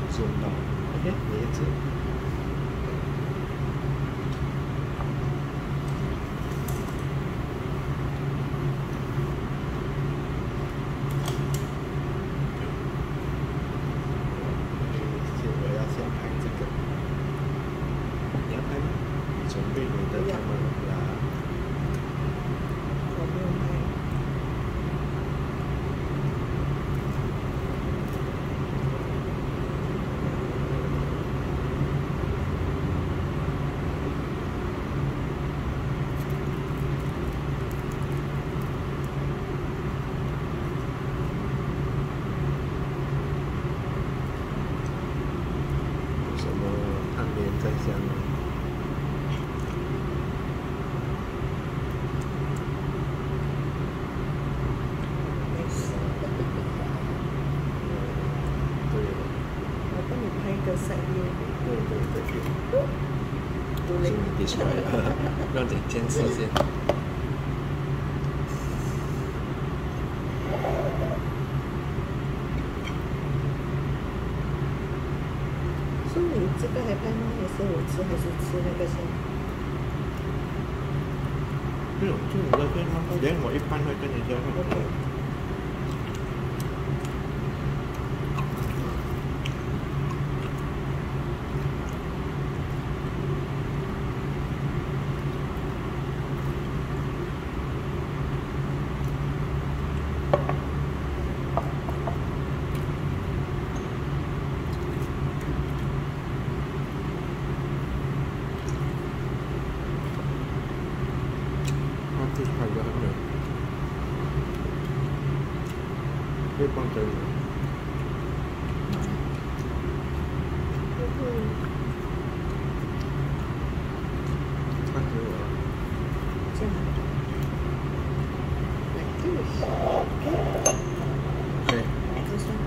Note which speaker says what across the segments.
Speaker 1: zoom 到 ，OK， 椰子。我要先拍这个，你要拍吗？你准备你的干嘛啦？
Speaker 2: 我不用拍。
Speaker 1: 在下面。
Speaker 2: 没事。
Speaker 1: 对了。
Speaker 2: 我帮你拍一个side view。
Speaker 1: 对。
Speaker 2: 都累。
Speaker 1: 你说呀，让点监视先。
Speaker 2: 所以你这个还拍吗？也是我吃还是吃那个先？
Speaker 1: 没有，就你的对吗？连我一般会跟你交换。
Speaker 2: OK。
Speaker 1: 去拍个很远，可以放这里。看给我。
Speaker 2: 这样。Like this.
Speaker 1: Okay.
Speaker 2: This one.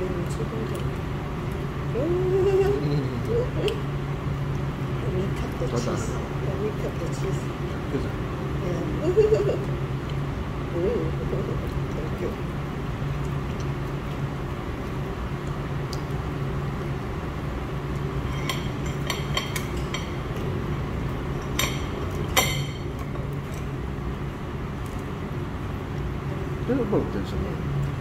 Speaker 2: 吃多一点。还没 cut 的 cheese， 还没 cut 的 cheese。
Speaker 1: 就是。
Speaker 2: Thank you。
Speaker 1: 这个肉跟什么？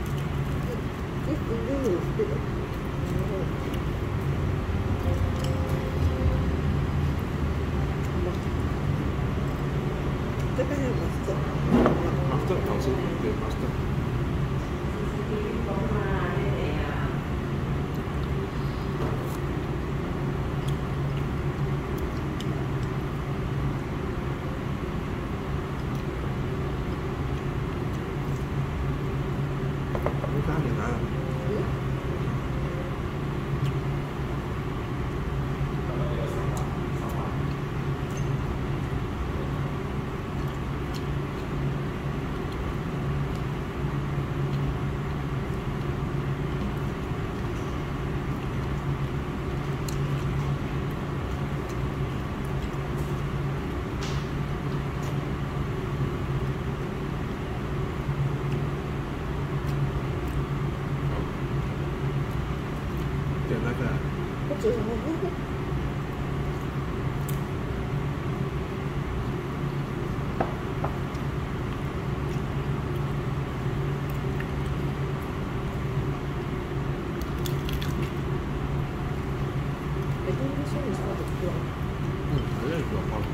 Speaker 2: 这边有 mustard。
Speaker 1: mustard 好吃，对 mustard。咖喱来了。点那个。
Speaker 2: 不知道。北京这些你说的多。
Speaker 1: 好像有包。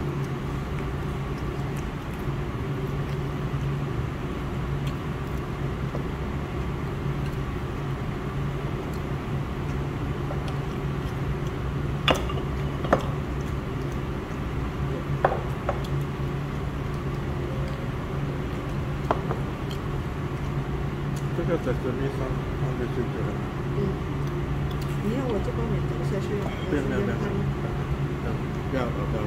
Speaker 1: 这个在这边放的就对了。
Speaker 2: 你要我这帮你等下去要
Speaker 1: 不要，不要。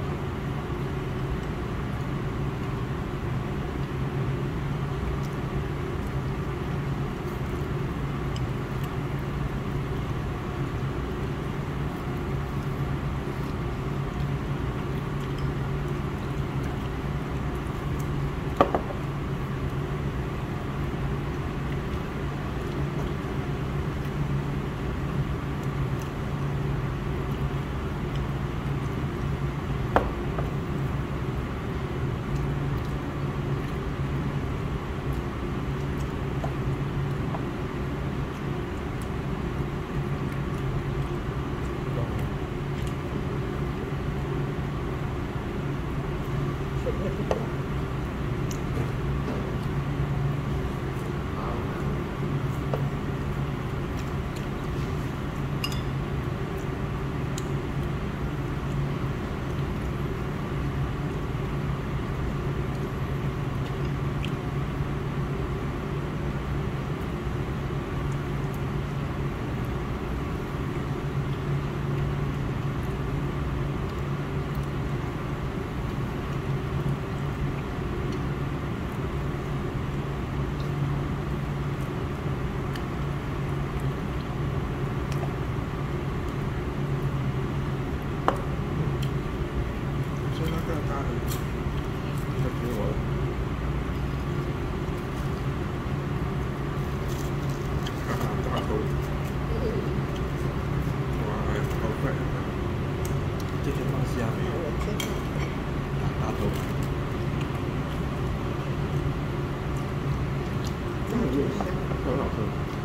Speaker 1: 很好喝。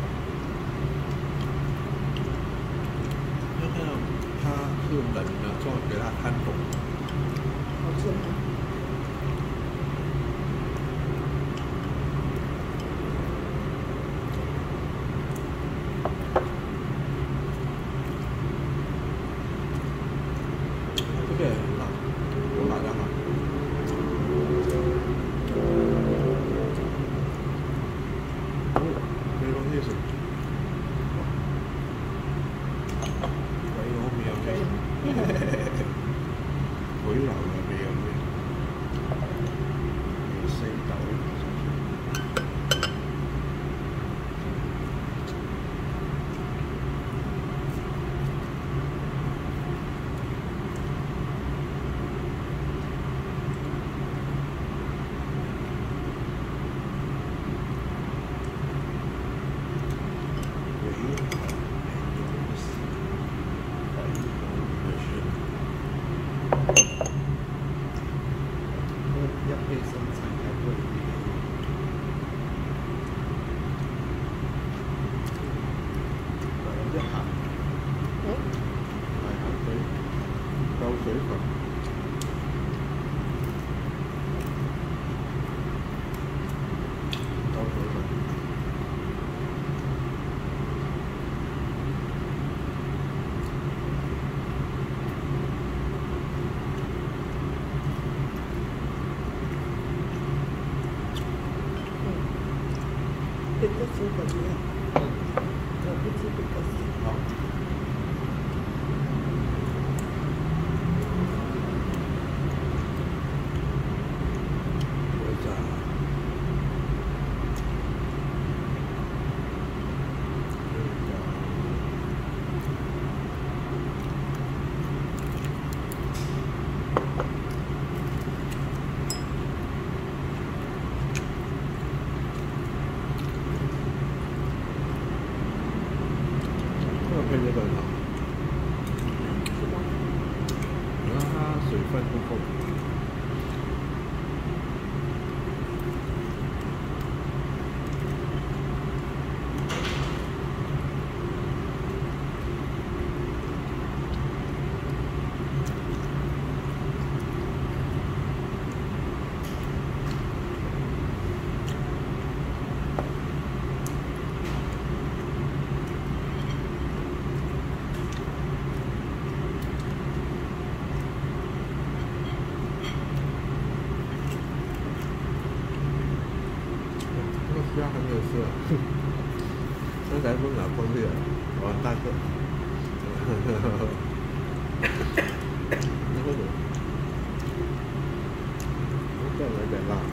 Speaker 1: 那个它是冷的，做给它摊红。
Speaker 2: 好吃吗？
Speaker 1: 这个也很辣，有辣椒吗？没东西吃。鬼佬未有嘅，鬼佬又未有嘅，四豆。 水粉，倒水粉。
Speaker 2: 这个是怎么样？我不记得是。
Speaker 1: 好。我讲。配这个很好，
Speaker 2: 是吧？
Speaker 1: 然后它水分不够。虾还没有吃啊，刚才不拿崩裂了，完蛋了。那个，再来点辣。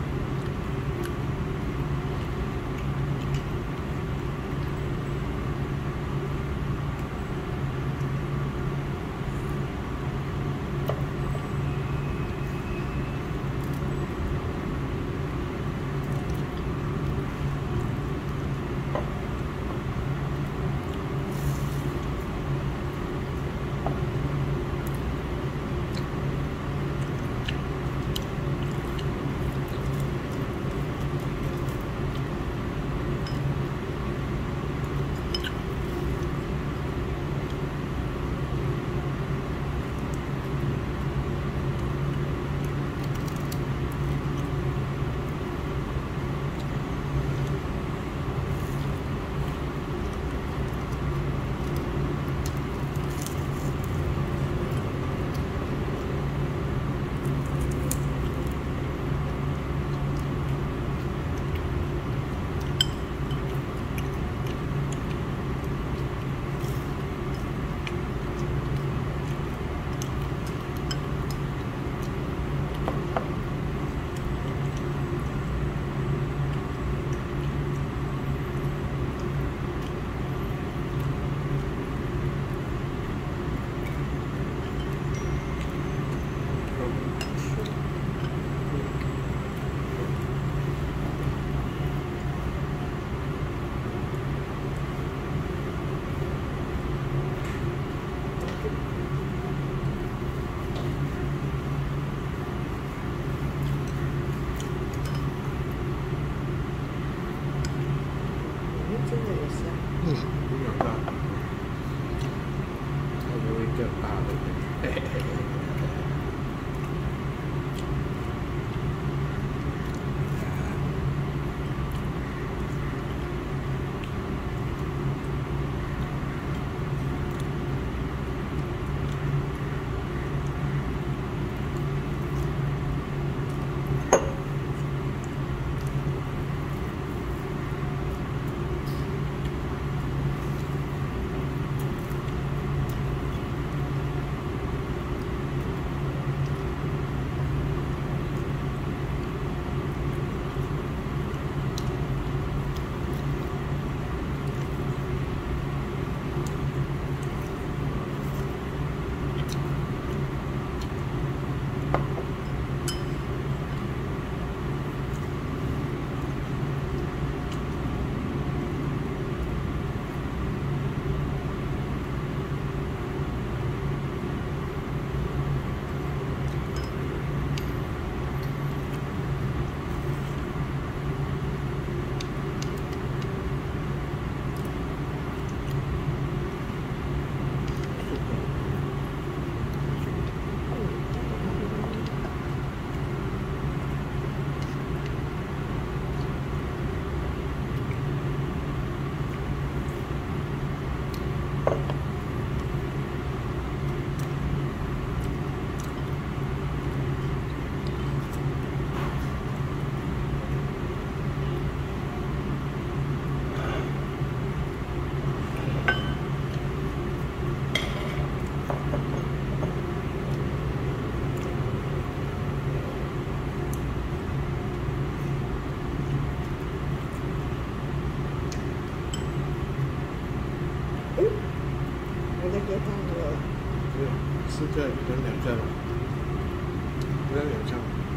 Speaker 2: 我在给他了。
Speaker 1: 没有，4个跟2个嘛，不要2个，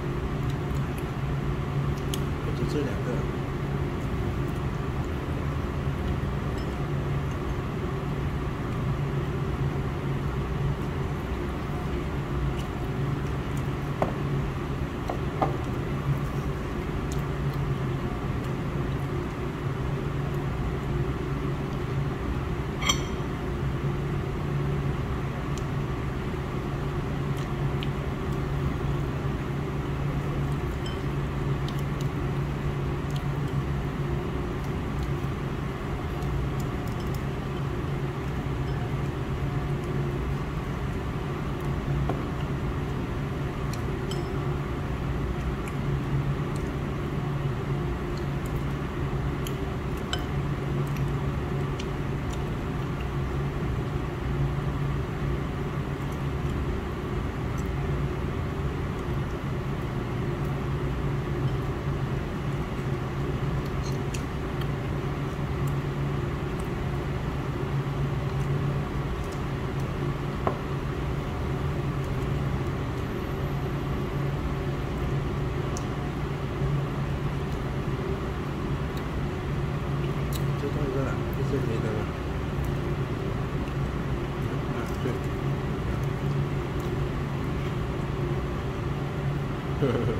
Speaker 1: 我就这2个。这没的了。啊，对。呵呵呵。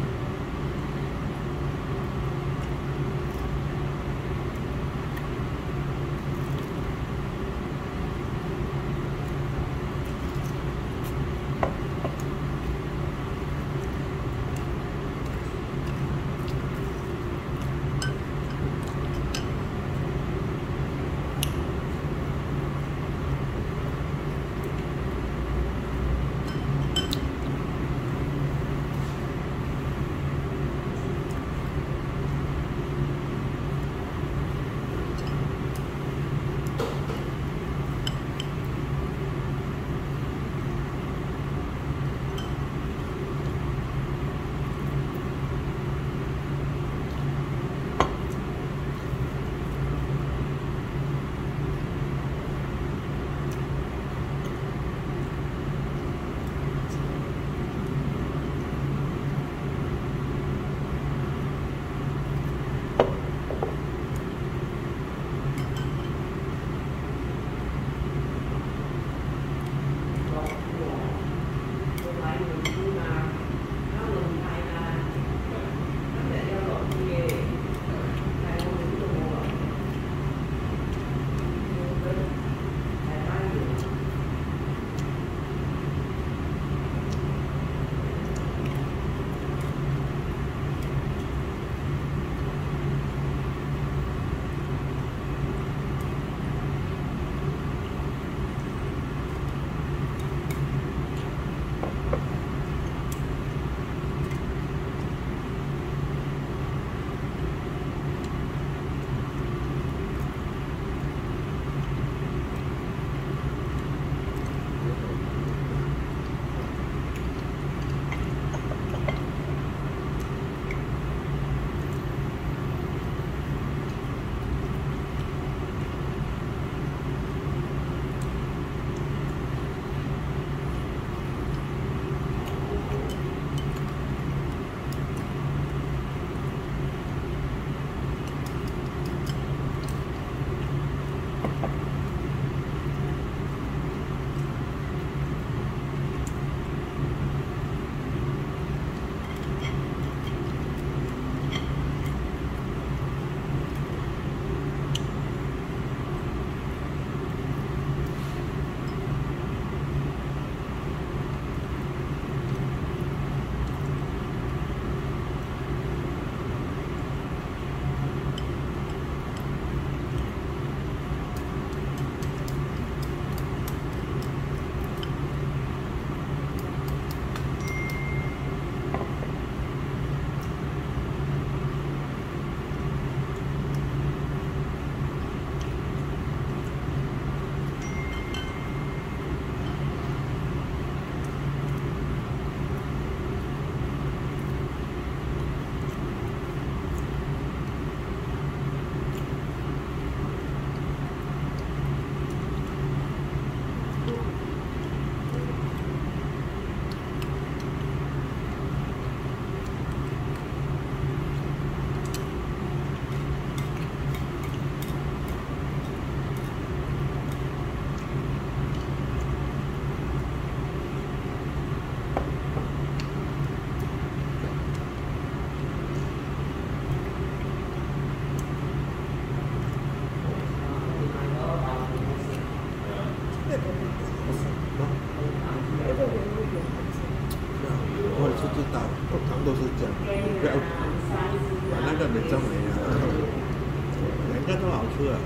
Speaker 2: 那个牛肉饼好吃。
Speaker 1: 我也是知道，通常都是这样，不要把那个人造美啊，两个都好吃啊。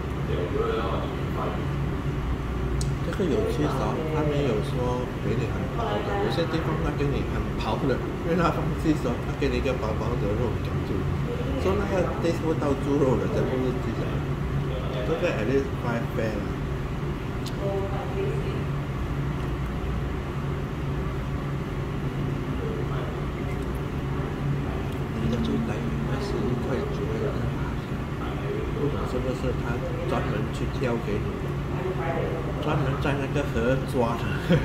Speaker 1: 这个有些少，他没有说给你很薄的，有些地方他给你很薄的，因为他放弃说他给你一个薄薄的肉感住，说那个 taste 不到猪肉的，全部是鸡的。这个 at least 5 fair 啦。你的最低21.9的，不懂是不是他专门去挑给你的，专门在那个河抓的。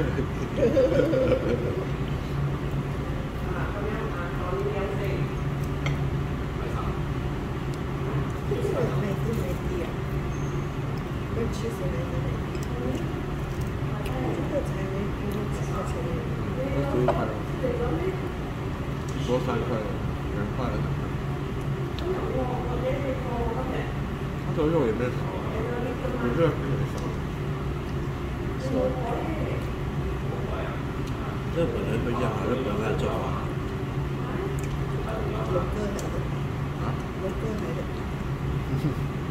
Speaker 2: 其实没那么低，这个才没比我几块钱。
Speaker 1: 21块了，多3块了，2块了。它这个肉也没少，有热也没少。日本人不一样啊，日本人来做法。
Speaker 2: 有个来的。啊？有个来的。